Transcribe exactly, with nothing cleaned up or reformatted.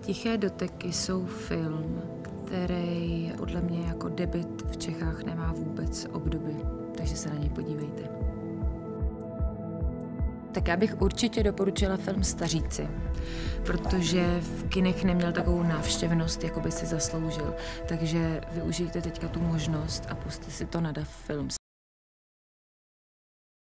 Tiché doteky jsou film, který podle mě jako debut v Čechách nemá vůbec obdoby, takže se na něj podívejte. Tak já bych určitě doporučila film Staříci, protože v kinech neměl takovou návštěvnost, jako by si zasloužil. Takže využijte teďka tu možnost a pusťte si to na D A F Films.